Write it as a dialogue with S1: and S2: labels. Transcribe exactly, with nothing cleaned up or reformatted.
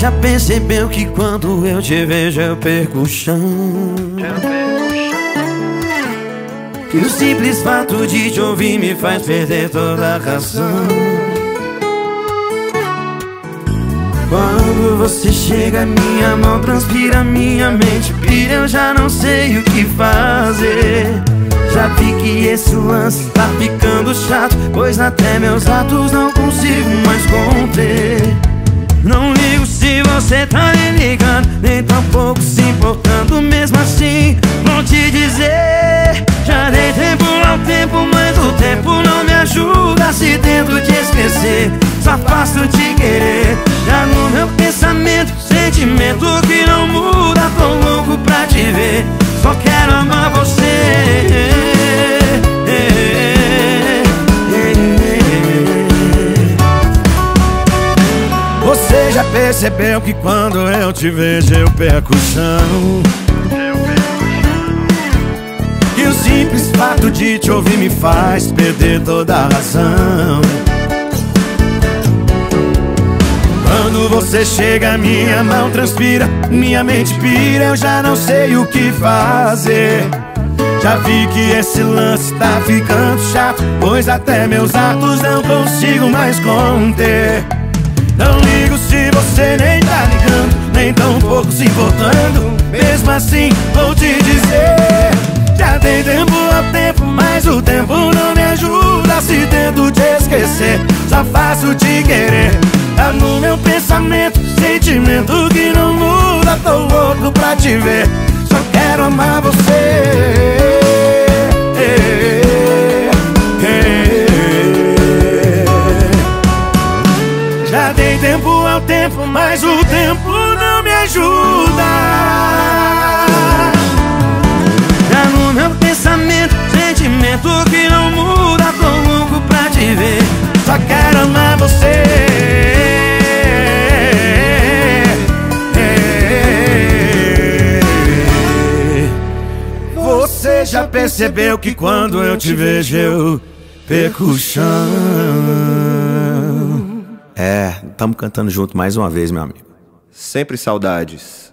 S1: já percebeu que quando eu te vejo eu perco o chão? Que o simples fato de te ouvir me faz perder toda a razão. Quando você chega, minha mão transpira, minha mente pira, eu já não sei o que fazer. Já vi que esse lance tá ficando chato, pois até meus atos não consigo mais conter. Não ligo se você tá me ligando, nem tampouco se importando. Mesmo assim, vou te dizer, já dei tempo ao tempo, mas o tempo não me ajuda. Se tento te esquecer, só faço te querer. Já no meu pensamento, sentimento que não muda. Tô louco pra te ver, só quero amar você. Você já percebeu que quando eu te vejo eu perco o chão? Que o simples fato de te ouvir me faz perder toda a razão. Quando você chega, minha mão transpira, minha mente pira, eu já não sei o que fazer. Já vi que esse lance tá ficando chato, pois até meus atos não consigo mais conter. Não ligo se você nem tá ligando, nem tão pouco se importando. Mesmo assim, vou te dizer, já dei tempo ao tempo, mas o tempo não me ajuda. Se tento te esquecer, só faço te querer. Tá no meu pensamento, sentimento que não muda. Tô louco pra te ver, só quero amar você. Já dei tempo ao tempo, mas o tempo não me ajuda. Já no meu pensamento, sentimento que não muda. Tô louco pra te ver, só quero amar você. Você já percebeu que quando eu te vejo eu perco o chão? É, tamo cantando junto mais uma vez, meu amigo.
S2: Sempre saudades.